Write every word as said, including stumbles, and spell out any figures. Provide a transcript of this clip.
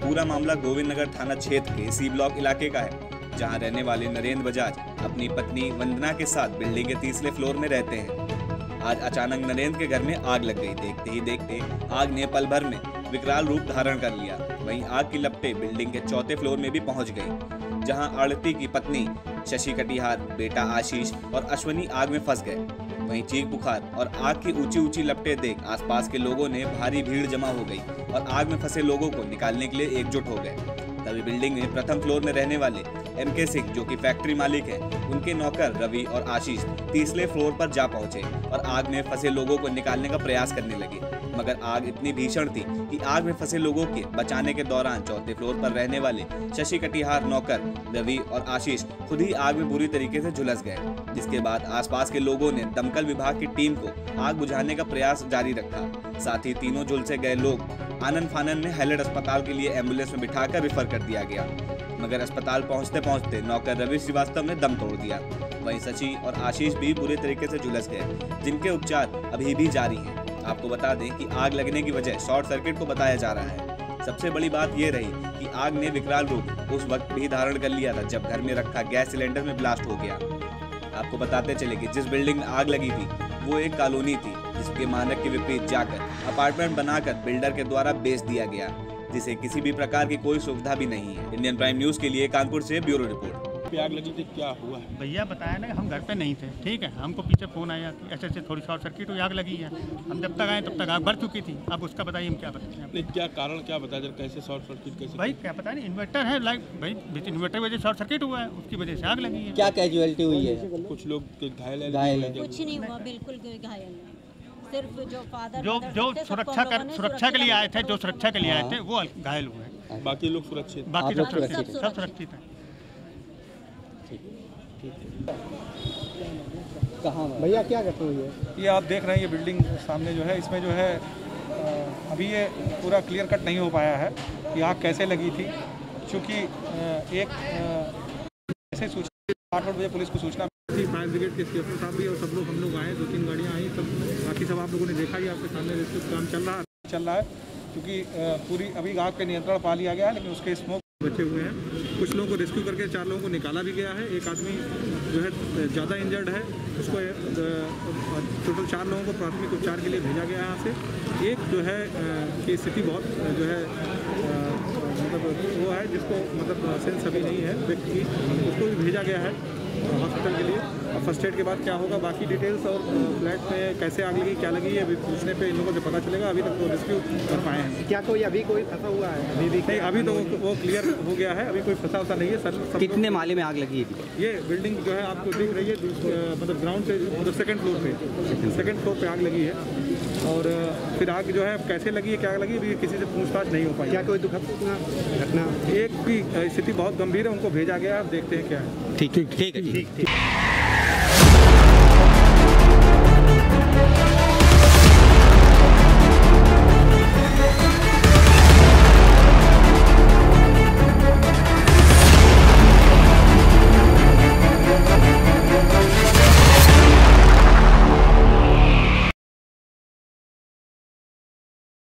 पूरा मामला गोविंद नगर थाना क्षेत्र के सी ब्लॉक इलाके का है, जहां रहने वाले नरेंद्र बजाज अपनी पत्नी वंदना के साथ बिल्डिंग के तीसरे फ्लोर में रहते हैं। आज अचानक नरेंद्र के घर में आग लग गई। देखते ही देखते आग ने पल भर में विकराल रूप धारण कर लिया। वहीं आग की लपटें बिल्डिंग के चौथे फ्लोर में भी पहुंच गई, जहां आड़ती की पत्नी शशि कटिहार, बेटा आशीष और अश्वनी आग में फंस गए। वहीं चीख पुकार और आग की ऊंची ऊंची लपटें देख आसपास के लोगों ने भारी भीड़ जमा हो गई और आग में फंसे लोगों को निकालने के लिए एकजुट हो गए। तभी बिल्डिंग में प्रथम फ्लोर में रहने वाले एम के सिंह, जो कि फैक्ट्री मालिक है, उनके नौकर रवि और आशीष तीसरे फ्लोर पर जा पहुंचे और आग में फंसे लोगों को निकालने का प्रयास करने लगे। मगर आग इतनी भीषण थी कि आग में फंसे लोगों के बचाने के दौरान चौथे फ्लोर पर रहने वाले शशि कटिहार, नौकर रवि और आशीष खुद ही आग में बुरी तरीके से झुलस गए, जिसके बाद आसपास के लोगों ने दमकल विभाग की टीम को आग बुझाने का प्रयास जारी रखा। साथ ही तीनों झुलसे गए लोग आनन फानन में हैलेट अस्पताल के लिए एम्बुलेंस में बिठाकर रेफर कर दिया गया, मगर अस्पताल पहुंचते पहुंचते नौकर रवि श्रीवास्तव ने दम तोड़ दिया। वहीं शशि और आशीष भी बुरे तरीके से झुलस गए, जिनके उपचार अभी भी जारी हैं। आपको बता दें कि आग लगने की वजह शॉर्ट सर्किट को बताया जा रहा है। सबसे बड़ी बात यह रही कि आग ने विकराल रूप उस वक्त भी धारण कर लिया था जब घर में रखा गैस सिलेंडर में ब्लास्ट हो गया। आपको बताते चले कि जिस बिल्डिंग में आग लगी थी वो एक कॉलोनी थी, जिसके मानक के विपरीत जाकर अपार्टमेंट बनाकर बिल्डर के द्वारा बेच दिया गया, जिसे किसी भी प्रकार की कोई सुविधा भी नहीं है। इंडियन प्राइम न्यूज के लिए कानपुर से ब्यूरो रिपोर्ट। आग लगी थी, क्या हुआ है? भैया बताया ना, हम घर पे नहीं थे, ठीक है। हमको पीछे फ़ोन आया कि ऐसे ऐसे थोड़ी शॉर्ट सर्किट हुई, आग लगी है। हम जब तक आए तब तक आग बढ़ चुकी थी। अब उसका बताइए हम क्या बताएं? क्या कारण क्या बताया जाए, कैसे शॉर्ट सर्किट कैसे? भाई क्या पता नहीं, इन्वर्टर है लाइट, भाई इन्वर्टर की वजह से शॉर्ट सर्किट हुआ है, उसकी वजह से आग लगी है। क्या कैजुअलिटी हुई है? कुछ लोग घायल घायल है? कुछ नहीं हुआ, बिल्कुल घायल नहीं। सिर्फ जो फादर जो जो सुरक्षा कर सुरक्षा के लिए आए थे, जो सुरक्षा के लिए आए थे वो घायल हुए हैं। बाकी लोग सुरक्षित? बाकी लोग सुरक्षित, सब सुरक्षित हैं। कहाँ भैया क्या घटना हुई है? ये आप देख रहे हैं, ये बिल्डिंग सामने जो है, इसमें जो है अभी ये पूरा क्लियर कट नहीं हो पाया है कि आग कैसे लगी थी, क्योंकि एक ऐसे सूचना आठ आठ बजे पुलिस को सूचना थी। फायर ब्रिगेड के सीएफओ साहब भी और सब लोग, हम लोग आए, दो तीन गाड़ियाँ आई, सब बाकी सब आप लोगों ने देखा ही, आपके सामने रेस्क्यू काम चल रहा चल रहा है, क्योंकि पूरी अभी आग पे नियंत्रण पा लिया गया है, लेकिन उसके स्मोक बचे हुए हैं। कुछ लोगों को रेस्क्यू करके चार लोगों को निकाला भी गया है। एक आदमी जो है ज़्यादा इंजर्ड है, उसको टोटल चार लोगों को प्राथमिक उपचार के लिए भेजा गया है यहाँ से। एक जो है की स्थिति बहुत जो है मतलब वो है, जिसको मतलब सेंस अभी नहीं है व्यक्ति की, उसको भी भेजा गया है हॉस्पिटल के लिए। और फर्स्ट एड के बाद क्या होगा, बाकी डिटेल्स और फ्लैट में कैसे आग लगी, क्या लगी है, अभी पूछने पे इन लोगों से पता चलेगा। अभी तक तो रेस्क्यू कर पाए हैं। क्या कोई अभी कोई फंसा हुआ है? अभी भी नहीं, अभी तो वो क्लियर हो गया है, अभी कोई फंसा वसा नहीं है सर। कितने माले में आग लगी है? ये बिल्डिंग जो है आपको दिख रही है, मतलब ग्राउंड से मतलब सेकंड फ्लोर पे सेकंड फ्लोर पे आग लगी है। और फिर आग जो है कैसे लगी है, क्या लगी, अभी किसी से पूछताछ नहीं हो पाई। क्या कोई दुखद घटना? एक की स्थिति बहुत गंभीर है, उनको भेजा गया, अब देखते हैं क्या है। ठीक ठीक ठीक है।